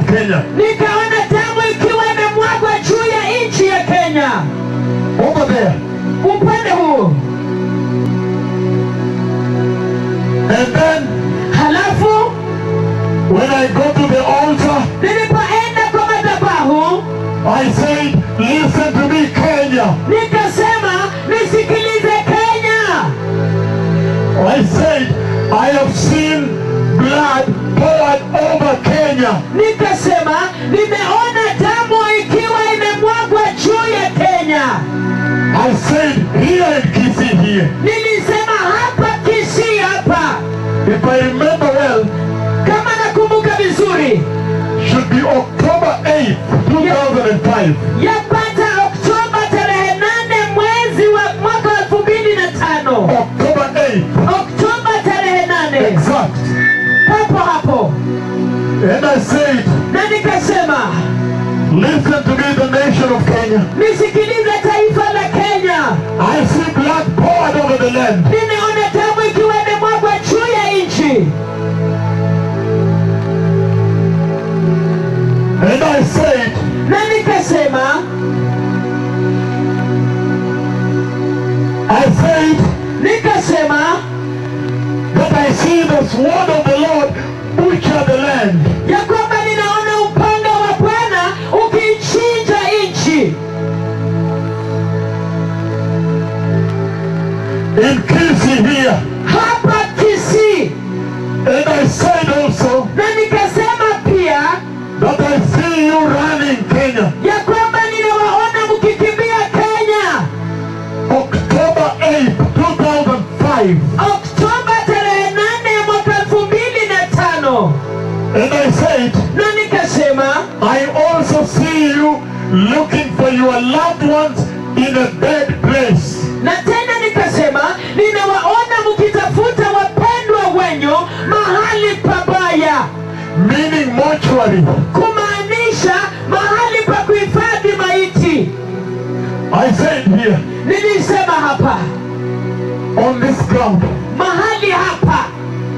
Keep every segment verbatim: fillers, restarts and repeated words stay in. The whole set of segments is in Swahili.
of Kenya. Nikaona damu ikiwa imemwagwa juu ya nchi ya Kenya. Over there. Upande huu. And then, halafu, when I go to the altar, nilipoenda kwa madhabahu, I said, listen to me, Kenya. nikasema, nisikilize Kenya. I said, I have seen blood poured over Kenya. Nikasema, nimeona damu ikiwa imemwagwa juu ya Kenya. I said, here in Kisii here. Nilisema hapa Kisii hapa. If I remember well, kama nakumbuka vizuri, should be October eighth, two thousand five. Yapata Oktoba tarehe nane mwezi wa mwaka elfu mbili na tano. October eighth. Oktoba tarehe nane. Exact. Hapo hapo. And I said, na nikasema, listen to me, the nation of Kenya. Nisikilize taifa la Kenya. I see blood poured over the land. Ninaona damu ikiwa imemwagwa juu ya nchi. And I said, na nikasema, I said, nikasema, that I see the sword of the Lord butcher the land. ya kwamba ninaona upanga wa Bwana ukichinja nchi. In Kisii here. Hapa Kisii. And I said also, na nikasema pia, that I see you running Kenya. ya kwamba ninawaona mkikimbia Kenya. October eighth, two thousand five. Oktoba tarehe nane mwaka elfu mbili na tano. And I said, na nikasema, I also see you looking for your loved ones in a bad place. na tena nikasema, ninawaona mkitafuta wapendwa wenyu mahali pabaya. Meaning mortuary. Kumaanisha mahali pa kuhifadhi maiti. I said here, Nilisema hapa, on this ground. mahali hapa.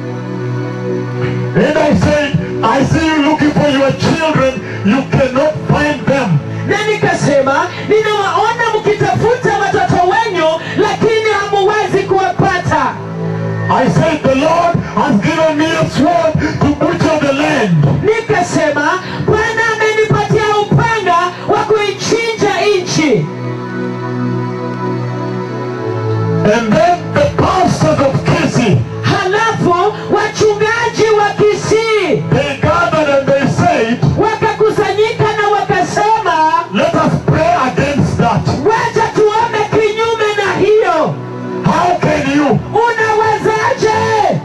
And I said, I see you looking for your children, you cannot find them. Na nikasema, ninawaona mkitafuta watoto wenyu lakini hamuwezi kuwapata. I said, the Lord has given me a sword to butcher the land. Nikasema, Bwana amenipatia upanga wa kuichinja nchi. And then the pastors of Kisii, Halafu wachungaji wa Kisii they gathered and they said, wakakusanyika na wakasema, let us pray against that. wacha tuombe kinyume na hiyo. How can you? Unawezaje?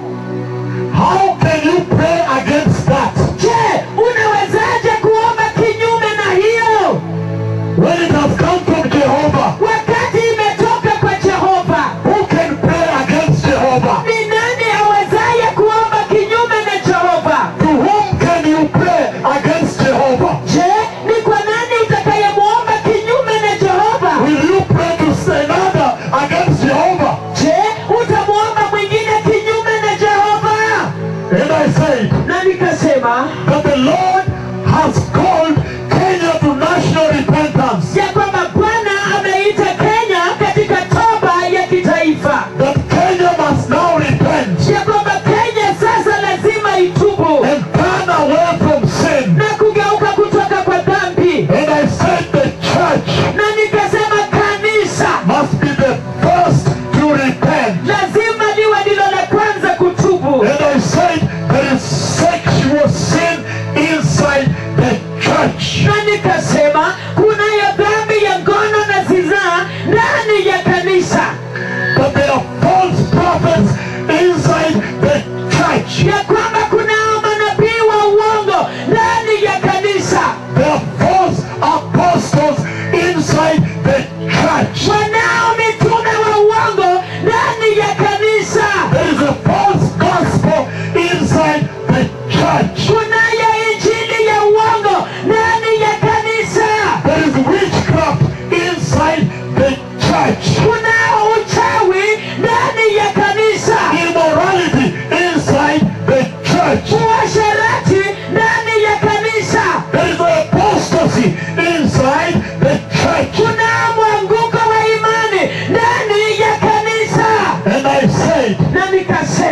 How can you pray against that? Je, unawezaje kuomba kinyume na hiyo? When it has come from Jehovah, Wakati imetoka kwa Jehova. who can pray against Jehovah? Ni nani awezaye kuomba kinyume na Jehova? To whom can you pray against Jehovah? Je, ni kwa nani utakayemuomba kinyume na Jehova? Will you pray to another against Jehovah? Je, utamuomba mwingine kinyume na Jehova? And I said Na nikasema, that the Lord has called Kenya to national repentance. ya kwamba Bwana ameita Kenya katika toba ya kitaifa. That Kenya must now repent Ya kwamba Kenya sasa lazima itubu and turn away from sin. na kugeuka kutoka kwa dhambi. And I said the church Na nikasema kanisa must be the first to repent. lazima liwe ndilo la kwanza kutubu. And I said there is sexual sin inside the church. Na nikasema kunayo dhambi ya ngono na zinaa ndani ya kanisa. But there are false prophets inside the church. Ya kwamba kunao manabii wa uongo ndani ya kanisa. There are false apostles inside the church. Wanao mitume wa uongo ndani ya kanisa. There is a false gospel inside the church. Kunayo injili ya uongo ndani ya kanisa. There is witchcraft inside the church. Kunao uchawi ndani ya kanisa. Immorality inside the church. Uasherati ndani ya kanisa.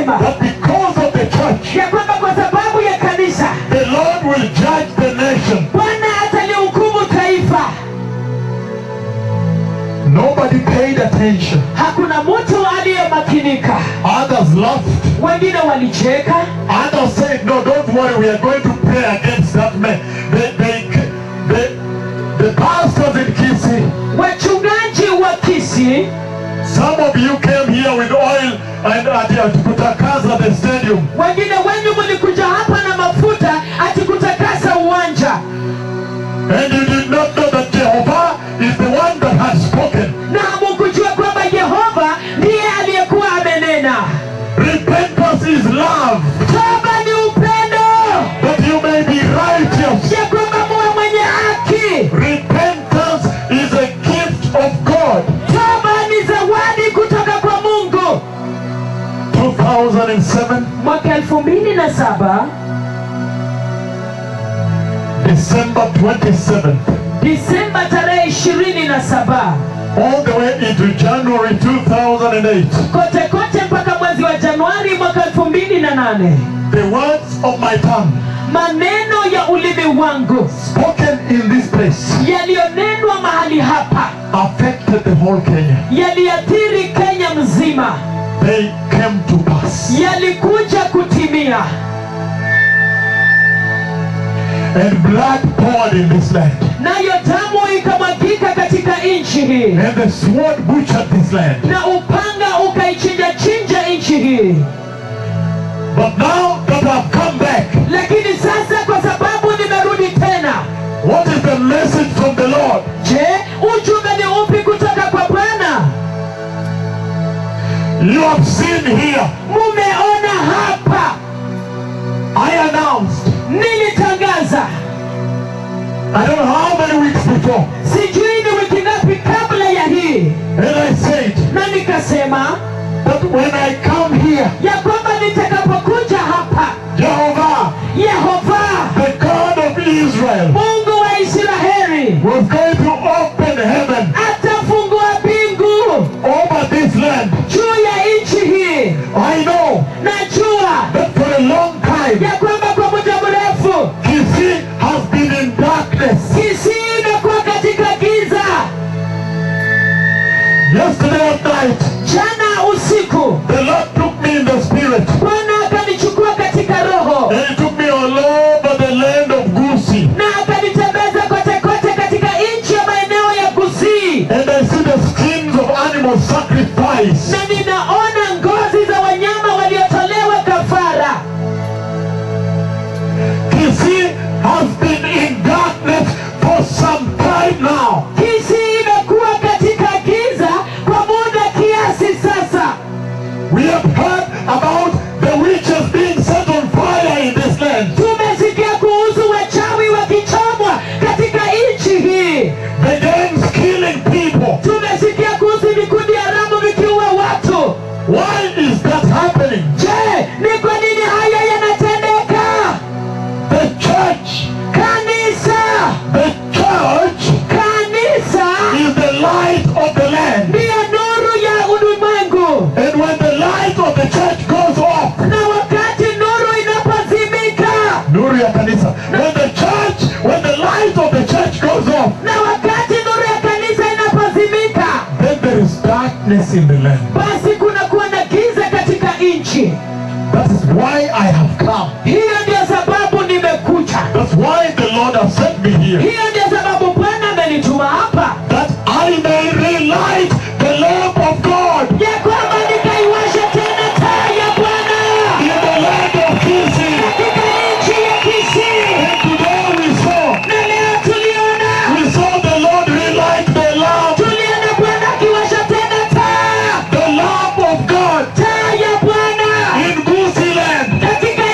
akasema that because of the church, ya kwamba kwa sababu ya kanisa the Lord will judge the nation. Bwana atalihukumu taifa. Nobody paid attention. Hakuna mtu aliyemakinika. Others laughed. Wengine walicheka. Others said, no, don't worry, we are going to pray against that man. They, they, they, the pastors in Kisii, Wachungaji wa Kisii, some of you came here with oil and uh, to kutakasa the stadium. wengine wenyu mlikuja hapa na mafuta ati kutakasa uwanja. And you did not know that Jehovah is the one that has spoken. Na hamkujua kwamba Yehova ndiye aliyekuwa amenena. Repentance is love, Toba ni upendo, that you may be righteous. ya kwamba muwe mwenye haki. Repentance is a gift of God. Toba ni zawadi kutoka kwa Mungu. two thousand seven, Mwaka elfu mbili na saba, December twenty-seventh, Disemba tarehe ishirini na saba, all the way into January two thousand eight, kote kote mpaka mwezi wa Januari mwaka elfu mbili na nane, the words of my tongue maneno ya ulimi wangu spoken in this place yaliyonenwa mahali hapa affected the whole Kenya. yaliathiri Kenya mzima, They came to pass. yalikuja kutimia. And blood poured in this land. Nayo damu ikamwagika katika nchi hii, And the sword butchered this land. na upanga ukaichinja chinja nchi hii. But now that I've come back, Lakini sasa kwa sababu nimerudi tena, what is the message from the Lord? je, ujumbe ni upi kutoka kwa Bwana? You have seen here, Mumeona hapa, I announced, nilitangaza, I don't know how many weeks before, sijui ni wiki ngapi kabla ya hii, and I said na nikasema that when I come here, ya kwamba nitakapokuja hapa, Jehovah, Yehova, the God of Israel, Mungu wa Israeli, was going to open heaven atafungua mbingu over this land. juu ya nchi hii. I know Najua that for a long time, ya kwamba kwa muda mrefu Kisii has been in darkness. Kisii imekuwa katika giza. Yesterday at night, Jana usiku the Lord took me in the spirit, Bwana akanichukua katika roho and He took me all over the land of Gusii. na akanitembeza kote kote katika nchi ya maeneo ya Gusii, And I see the skins of animal sacrifice. na ninaona ngozi za wanyama waliotolewa kafara. Kisii has been in darkness for some time now. Kisii imekuwa katika giza kwa muda kiasi sasa. We have heard about the witches being set on fire in this land. Tumesikia kuhusu wachawi wakichomwa katika nchi hii. The gangs killing people. Tumesikia kuhusu vikundi haramu vikiua watu. Why is that happening? Je, ni kwa nini haya yanatendeka? The church, Kanisa, the church kanisa is the light of the land. ndiyo nuru ya ulimwengu, And when the light of the church goes off, na wakati nuru inapozimika, nuru ya kanisa, when the church, when the light of the church goes off, na wakati nuru ya kanisa inapozimika, then there is darkness in the land. basi kuna kuwa na giza katika nchi. That is why I have come. Hiyo ndio sababu nimekuja. That's why the Lord has sent me here. Hiyo ndio sababu Bwana amenituma hapa, That I may relight the lamp of God ya kwamba nikaiwashe tena taa ya Bwana in the land of Kisii. katika nchi ya Kisii. And today we saw, Na leo tuliona, we saw the Lord relight the lamp, tuliona Bwana akiwasha tena taa, the lamp of God taa ya Bwana in Gusii land. katika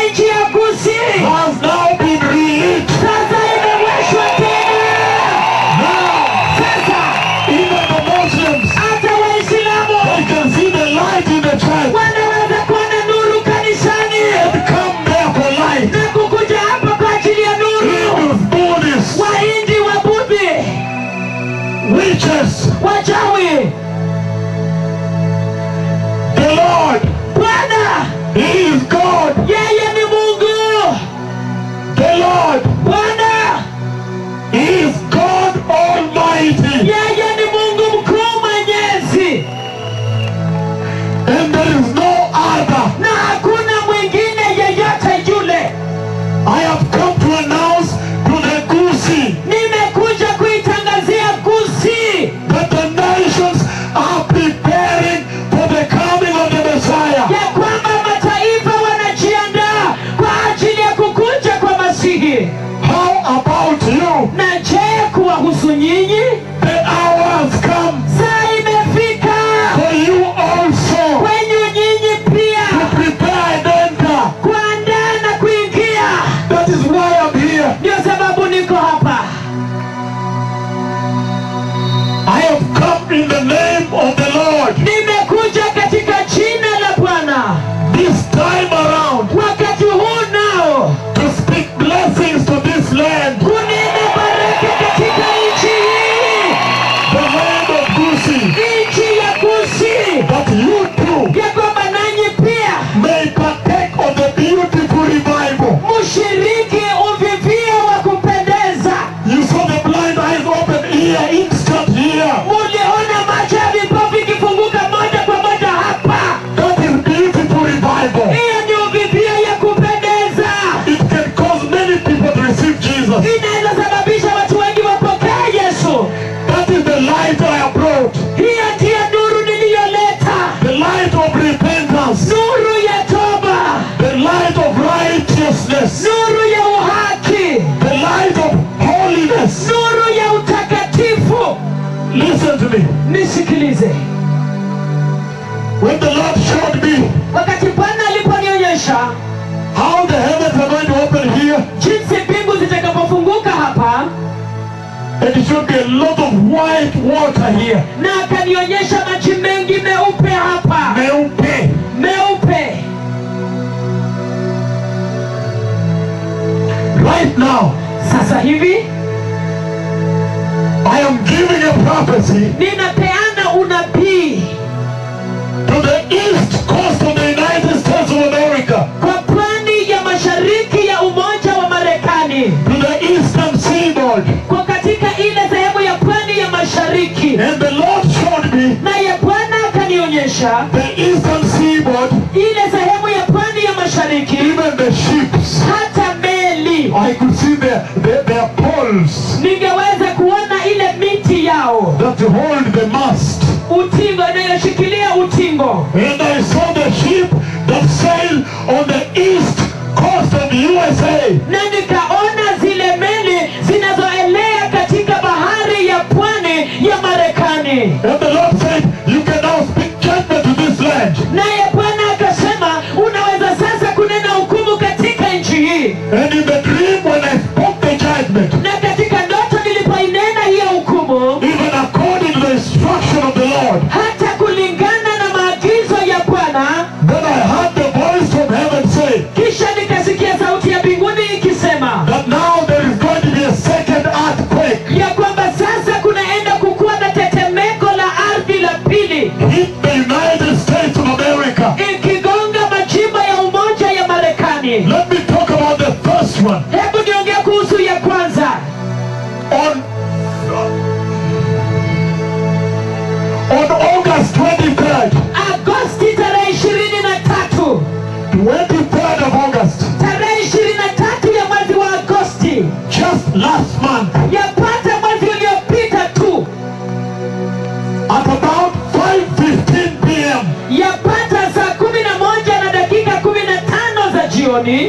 when the Lord showed me wakati Bwana aliponionyesha how the heavens are going to open here, jinsi mbingu zitakapofunguka hapa, and it should be a lot of white water here. na akanionyesha maji mengi meupe hapa. Meupe. Meupe. Right now, Sasa hivi I am giving a prophecy ninapeana unabii to the east coast of the United States of America, kwa pwani ya mashariki ya Umoja wa Marekani, to the eastern seaboard. kwa katika ile sehemu ya pwani ya mashariki. And the Lord showed me Naye Bwana akanionyesha the eastern seaboard, ile sehemu ya pwani ya mashariki, even the ships. hata meli. I could see their, their, their poles Ningeweza kuona ile miti yao, that hold the mast. utingo inayoshikilia utingo. And I saw the ship that sail on the east coast of the U S A. Na nikaona zile meli zinazoelea katika bahari ya pwani ya Marekani. And the Lord said, you can now speak judgment to this land. Naye Bwana akasema, unaweza sasa kunena hukumu katika nchi hii. And in the dream when I spoke the judgment, Na katika ndoto nilipoinena hiyo hukumu, even according to the instruction of the Lord, hata kulingana na maagizo ya Bwana, then I heard the voice from heaven say kisha nikasikia sauti ya mbinguni ikisema that now there is going to be a second earthquake. ya kwamba sasa kunaenda kukuwa na tetemeko la ardhi la pili, Hit the United States of America. ikigonga majimbo ya Umoja ya Marekani. Let me talk about the first one. Hebu niongee kuhusu ya kwanza. On, on August twenty-third, Agosti tarehe ishirini na tatu. twenty-third of August, Tarehe ishirini na tatu ya mwezi wa Agosti, just last month, yapata mwezi uliopita tu, at about five fifteen p m, yapata saa kumi na moja na dakika kumi na tano za jioni,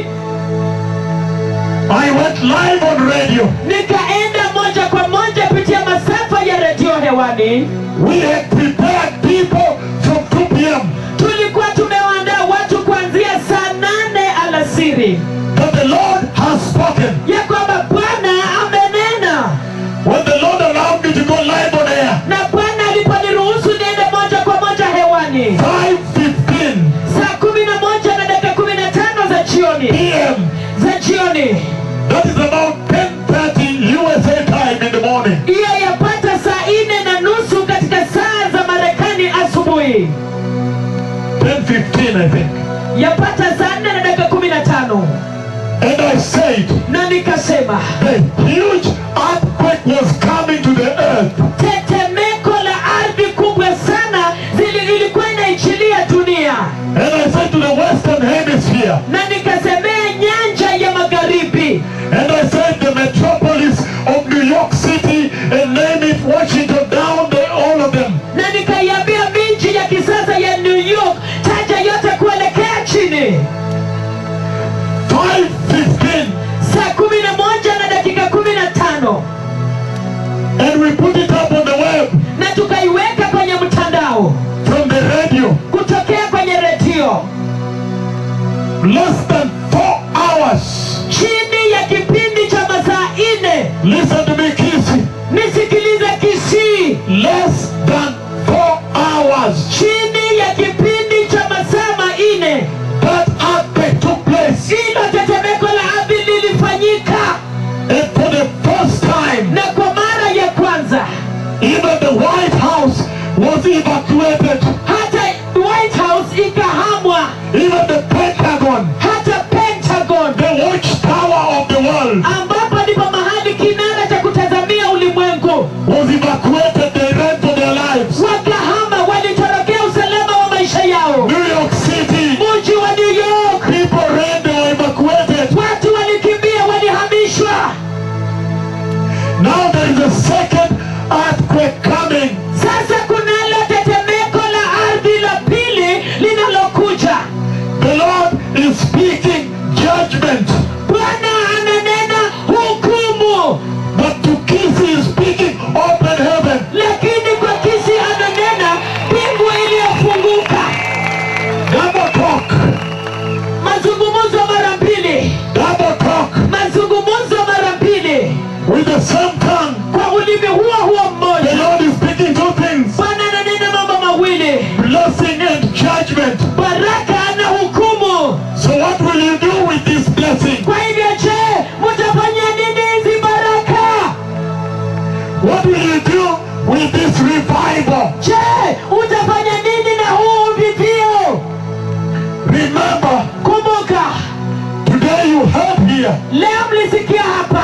I went live on radio. nikaenda moja kwa moja kupitia masafa ya redio hewani. We had prepared people from two p m Tulikuwa tumewaandaa watu kuanzia saa nane alasiri that the Lord has spoken. ya kwamba Bwana amenena. When the Lord allowed me to go live on air, Na Bwana aliponiruhusu niende moja kwa moja hewani five fifteen saa kumi na moja na dakika kumi na tano za jioni p m, za jioni, that is about ten thirty U S A time in the morning. hiyo yapata saa nne na nusu katika saa za Marekani asubuhi, ten fifteen, I think. yapata saa nne na dakika kumi na tano. And I said, Na nikasema the huge earthquake was coming to the earth. tetemeko la ardhi kubwa sana zili ilikuwa inaichilia dunia. And I said to the Western Hemisphere, Na nikasemea nyanja ya magharibi, and I said the metropolis of New York City, and name it Washington, down there, all of them. na nikaiambia miji ya kisasa ya New York, taja yote kuelekea chini. five fifteen, Saa kumi na moja na dakika kumi na tano, and we put it up on the web na tukaiweka kwenye mtandao from the radio. kutokea kwenye redio. Less than four hours. Chini ya kipindi cha masaa nne, Listen to me, Kissy. nisikilize Kisii, Less than four hours. chini ya kipindi cha masaa manne, That earthquake took place. hilo tetemeko la ardhi lilifanyika. And for the first time, Na kwa mara ya kwanza even the White House was evacuated. hata White House ikahamwa, Even the Pentagon, hata Pentagon, the watchtower of the world, ambapo ndipo mahali kinara cha kutazamia ulimwengu, was evacuated. They ran for their lives. wakahama, walitorokea usalama wa maisha yao. New York City, Mji wa New York, people ran, they were evacuated. watu walikimbia, walihamishwa. Now there is a second earthquake coming. Sasa kunalo tetemeko la ardhi la pili linalokuja. The Lord is speaking judgment. Bwana ananena hukumu, But to Kissy is speaking open heaven. lakini kwa Kisii ananena mbingu iliyofunguka. mlisikia hapa.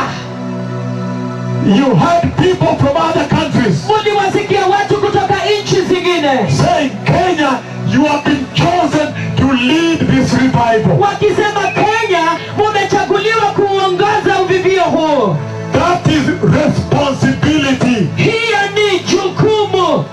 You heard people from other countries Muliwasikia watu kutoka nchi zingine saying, Kenya, you have been chosen to lead this revival. wakisema, Kenya, mumechaguliwa kuongoza uvivio huu. That is responsibility. Hiyo ni jukumu.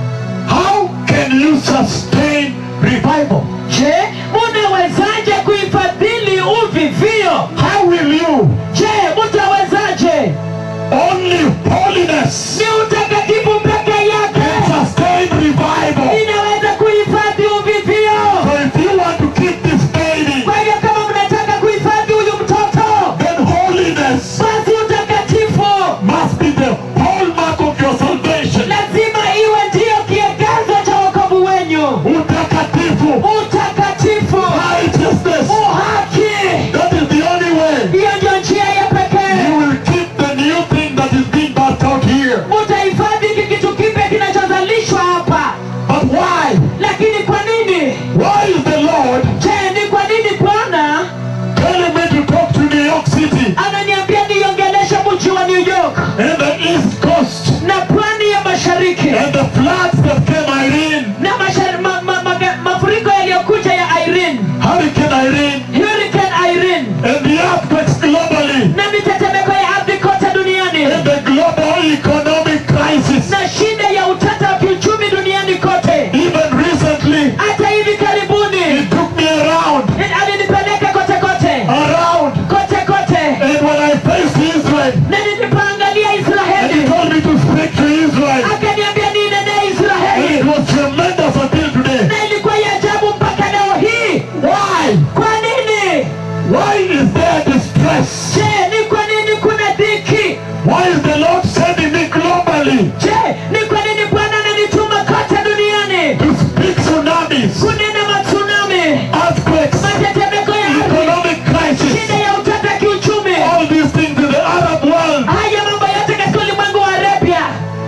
How can you sustain revival? Je, munawezaje kuifadhili uvivio? How will you? Je, mutawezaje? Only holiness Ni utakatifu peke can yake sustain revival. inaweza kuhifadhi uvivio. So if you want to keep this baby, Kwa hivyo kama mnataka kuhifadhi huyu mtoto, then holiness basi utakatifu must be the hallmark of your salvation. lazima iwe ndiyo kiegezo cha wokovu wenyu. Utakatifu, Utakatifu, righteousness. uhaki, That is the only way hiyo ndio njia ya you pekee. will keep the new thing that is being birthed out here. Mutahifadhi hiki kitu kipya kinachozalishwa hapa. But why? Lakini kwa nini? Why is the Lord Je, ni kwa nini Bwana telling me to talk to New York City ananiambia niongeleshe mji wa New York and the East Coast na pwani ya mashariki and the floods that came Irene, na mashar, ma, ma, ma, mafuriko yaliyokuja ya Irene, Hurricane Irene, Hurricane Irene, and the earthquakes globally, na mitetemeko ya ardhi kote duniani, and the global economic crisis? na shida ya utata wa kiuchumi duniani kote. Even recently, Hata hivi karibuni he took me around, alinipeleka kote kote around, kote kote, and when I faced Israel, na nilipoangalia and he Israeli told me to speak to Israel, akaniambia ninenee and Israeli, it was tremendous until today. na ilikuwa ya ajabu mpaka leo hii. Why? Kwa nini? Why is there distress? Je, ni kwa nini kuna dhiki? Why is the Lord sending me globally Je, ni kwa nini Bwana ananituma kote duniani to speak tsunamis, kunena matsunami, earthquakes, matetemeko ya ardhi, economic crisis, shida ya utata kiuchumi, all these things in the Arab world? haya mambo yote katika ulimwengu wa Arabia,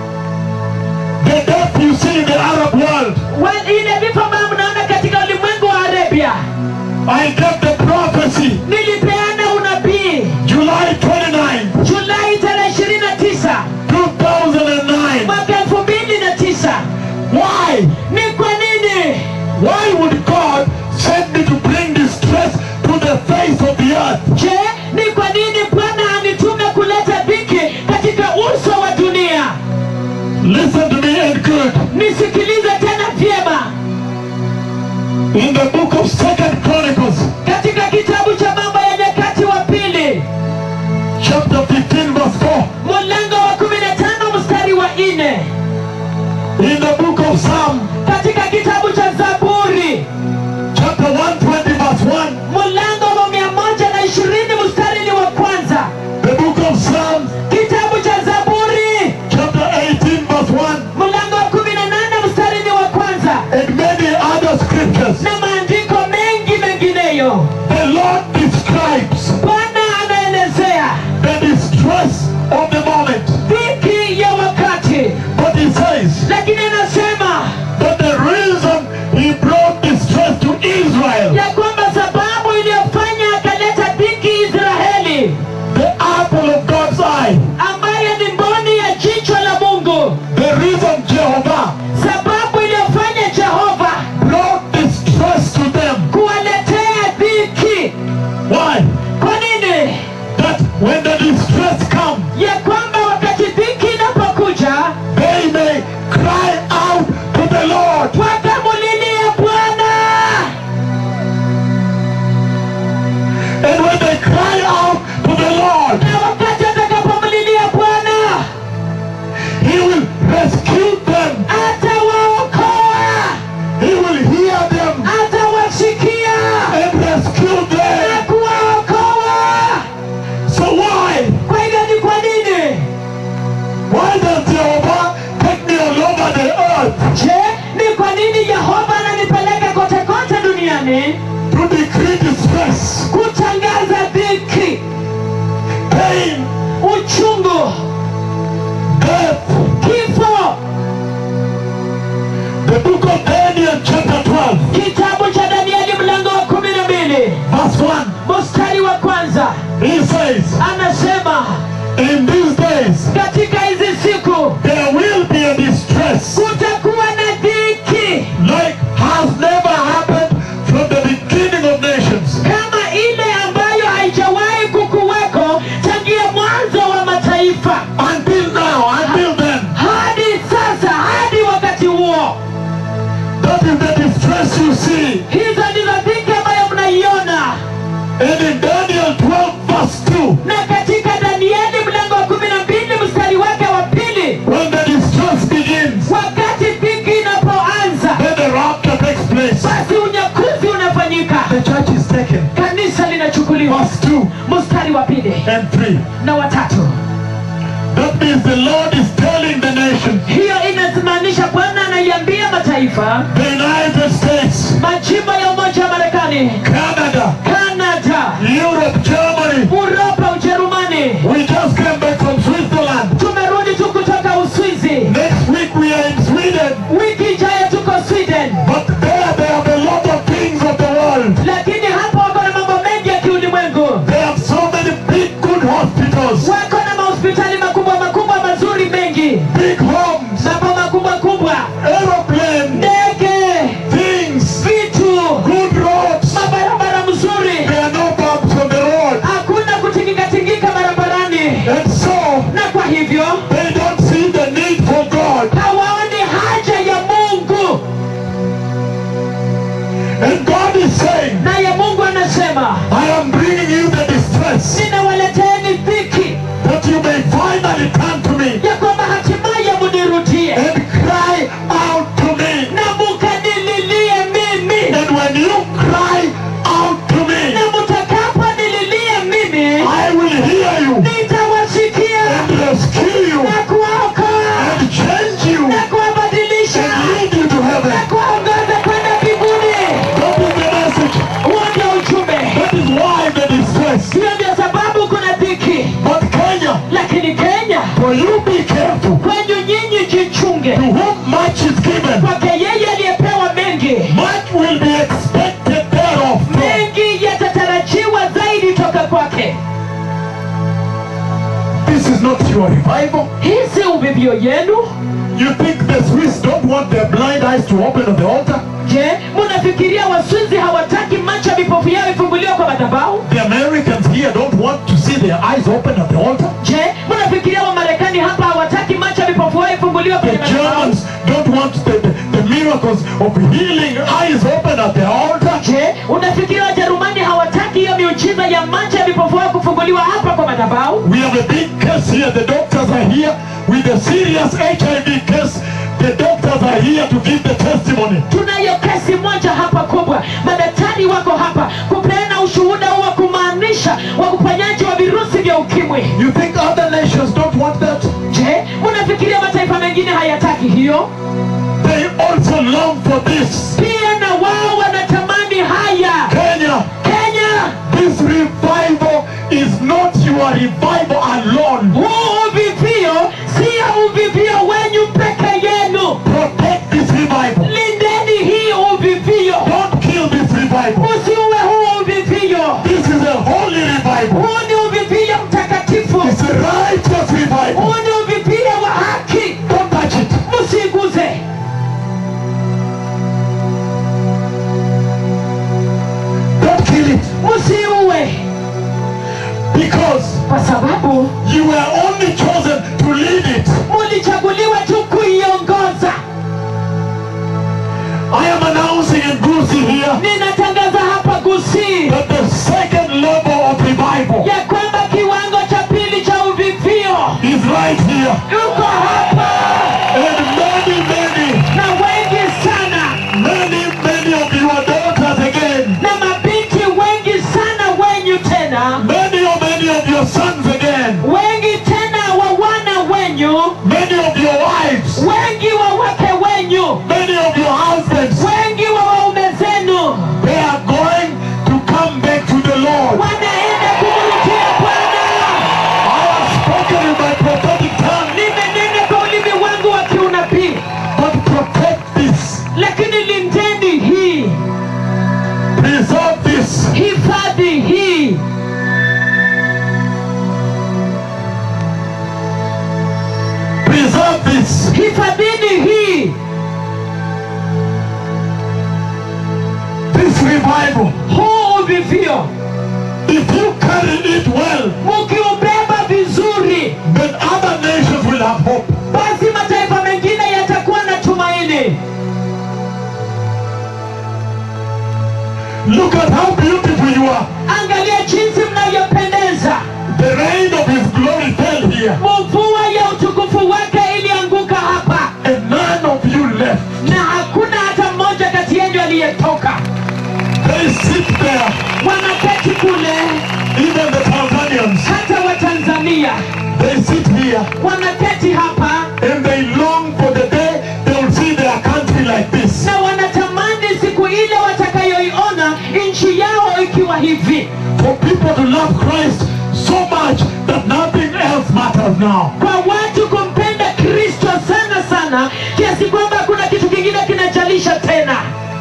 The death you see in the Arab world. Wa- ile vifo ambavyo mnaona katika ulimwengu wa Arabia. I gave the prophecy Nilipeana unabii July twenty-ninth, Julai tarehe ishirini na tisa two thousand nine. mwaka elfu mbili na tisa. Why? Ni kwa nini? Why would God send me to bring distress to the face of the earth? Je, ni kwa nini Bwana anitume kuleta dhiki katika uso wa dunia? Listen to me and good. Nisikilize tena vyema. In the book of Second Chronicles, Katika kitabu cha Mambo ya Nyakati wa Pili, chapter fifteen, verse four. mlango wa kumi na tano mstari wa nne. In the book of Psalm, Katika kitabu cha Zaburi, chapter one twenty, verse one. mlango wa mia moja na ishirini mstari ni wa kwanza. The book of Psalms, Kitabu cha Zaburi, chapter eighteen, verse one. mlango wa kumi na nane mstari ni wa kwanza, And many other scriptures. na maandiko mengi mengineyo. The Lord describes Bwana anaelezea the distress of the moment. dhiki ya wakati, But he says lakini anasema that the reason he brought distress to Israel, ya kwamba sababu iliyofanya akaleta dhiki Israeli, the apple of God's eye, ambayo ni mboni ya jicho la Mungu, the reason Jehovah sababu iliyofanya Jehova brought distress to them. kuwaletea dhiki. Why? Kwa nini? That when the distress comes, Ya kwamba wakati dhiki inapokuja they may cry out to the Lord. wakamulilia Bwana, And when they cry out to the Lord, na wakati atakapomlilia Bwana he will rescue them. atawaokoa, He will hear them atawasikia and rescue na them. kuwaokoa. So why? Kwa hivyo ni kwa nini? Why does Jehovah take me all over the earth Je, ni kwa nini Yehova ananipeleka kote kote duniani to decree distress, kutangaza dhiki, pain, uchungu, death? kifo? The book of Daniel chapter twelve, Kitabu cha Danieli mlango wa kumi na mbili verse one. mstari wa kwanza. He says, Anasema in these days, katika hizi siku there will be a distress kutakuwa na dhiki like has never happened from the beginning of nations. kama ile ambayo haijawahi kukuweko tangia mwanzo wa mataifa Until now, until then. hadi sasa, hadi wakati huo. That is the distress you see. Hizo ndizo dhiki ambayo mnaiona. And in Daniel twelve verse two, Na katika Danieli mlango wa kumi na mbili mstari wake wa pili, when the distress begins, wakati dhiki inapoanza, then the rapture takes place. basi unyakuzi unafanyika, The church is taken. kanisa linachukuliwa. Verse two Mstari wa pili and three. na watatu. That means the Lord is telling the nation, Hiyo inamaanisha Bwana anaiambia mataifa, the United States, majimbo ya Umoja wa Marekani, Canada, Canada, Europe, Germany. Uropa, Ujerumani. We just came back from Switzerland. Tumerudi tu kutoka Uswizi. Next week we are in Sweden. Wiki ijayo tuko Sweden. But there they have a lot of things of the world. Lakini hapo wako na mambo mengi ya kiulimwengu. They have so many big good hospitals, Wako na mahospitali makubwa makubwa mazuri mengi. big homes, Mambo makubwa kubwa. aeroplanes, Ndege, things, vitu, good roads. mabarabara mzuri. There are no bumps on the road. Hakuna kutingika tingika barabarani. And so Na kwa hivyo they don't see the need for God. hawaoni haja ya Mungu. And God is saying, Naye Mungu anasema, I am bringing you the distress ninawaleteeni dhiki that you may finally turn to me ya kwamba hatimaye munirudie and cry out to me. na mukanililie mimi, And when you cry out to me, na mutakaponililia mimi I will hear you nitawasikia and rescue you na kuwaokoa and change you na kuwabadilisha and lead you to na heaven. kuwaongoza kwenda mbinguni. That is the message. Huo ndio ujumbe. That is why the distress. Hiyo ndio sababu kuna dhiki. But Kenya, Lakini Kenya, for you be careful. kwenyu nyinyi jichunge. To whom much is given, Kwake yeye aliyepewa mengi, much will be expected thereof. mengi yatatarajiwa zaidi toka kwake. This is not your revival. Hii si uvivio yenu. You think the Swiss don't want their blind eyes to open on the altar? Je, munafikiria Waswizi hawataki macho ya vipofu yao ifunguliwe kwa madhabahu? The Americans here don't want to see their eyes open at the altar? Je, munafikiria Wamarekani hapa hawataki macho ya vipofu yao ifunguliwe The kwenye madhabahu? Germans don't want the, the, the miracles of healing eyes open at the altar? Je, unafikiria Wajerumani hawataki hiyo miujiza ya macho ya vipofu yao kufunguliwa hapa kwa madhabahu? We have a big case here. The doctors are here with a serious H I V case. The doctors are here to give the testimony. Tunayo kesi moja hapa kubwa. Madaktari wako hapa kupeana ushuhuda wa kumaanisha wa uponyaji wa virusi vya ukimwi. You think other nations don't want that? Je, unafikiria mataifa mengine hayataki hiyo? They also long for this. Pia na wao wanatamani haya. Kenya, Kenya, this revival is not your revival alone. huu uvivio sio uvivio wenyu peke yenu. Protect this revival. Lindeni hii uvivio. Don't kill this revival. Usiue huu uvivio. This is a holy revival. Huu ni uvivio mtakatifu. It's a righteous revival. Huu ni uvivio wa haki. Don't touch it. Msiguze. Don't kill it. Msiue. Because Kwa sababu you were only chosen to lead it. mulichaguliwa tu kuiongoza. I am announcing in Gusi here Ninatangaza hapa Gusii that the second level of revival ya kwamba kiwango cha pili cha uvivio is right here. uko hapa, And many, many, na wengi sana, many, many of your daughters again. na mabinti wengi sana wenyu tena, Many of many of your sons again. wengi tena wa wana wenyu, Many of your wives. wengi wa wake wenyu, Many of your husbands. wengi wa waume zenu They are going to come back to the Lord. wanaenda kumrudia Bwana. I have spoken in my prophetic tongue. Nime hifadhini hii. This revival, Huu uvivio, if you carry it well, mukiubeba vizuri, then other nations will have hope. basi mataifa mengine yatakuwa na tumaini. Look at how beautiful you are. Angalia jinsi mnavyopendeza. The rain of his glory fell here, Mvua ya utukufu wake ilianguka hapa, and none of you left. na hakuna hata mmoja kati yenu aliyetoka. They sit there, Wanaketi kule, even the Tanzanians, hata wa Tanzania they sit here, wanaketi hapa, and they long for the day they will see their country like this. na wanatamani siku ile watakayoiona nchi yao ikiwa hivi. For people to love Christ so much that nothing else matters now. Kwa watu kumpenda Kristo sana sana kiasi kwamba kuna kitu kingine kinachalisha tena.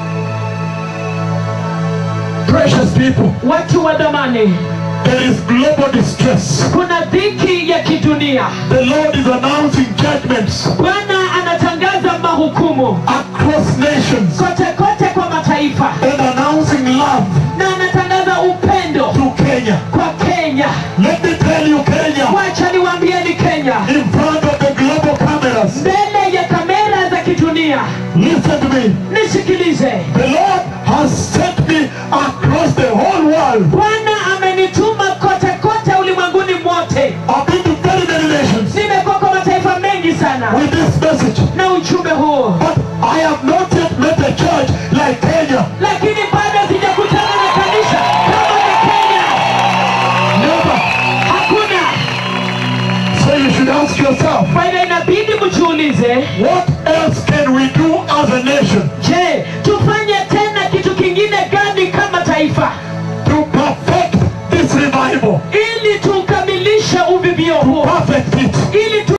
Precious people, Watu wa dhamani, there is global distress. kuna dhiki ya kidunia. The Lord is announcing judgments Bwana anatangaza mahukumu across nations kote kote kwa mataifa, and announcing love na anatangaza upendo to Kenya. kwa Kenya. Let me tell you, Kenya, Wacha niwaambieni Kenya, in front of the global cameras, mbele ya kamera za kidunia, listen to me. nisikilize. The Lord has sent me across the whole world. Bwana amenituma kote kote ulimwenguni mwote. I've been to very many nations Nimekuwa kwa mataifa mengi sana with this message. na ujumbe huu, But I have not yet met a church like Kenya. lakini bado sijakutana na kanisa kama la Kenya. Never. Hakuna. So you should ask yourself, Kwa hivyo inabidi mjiulize, what else can we do as a nation je, tufanye tena kitu kingine gani kama taifa to perfect this revival? ili tukamilishe uvivio To huu, perfect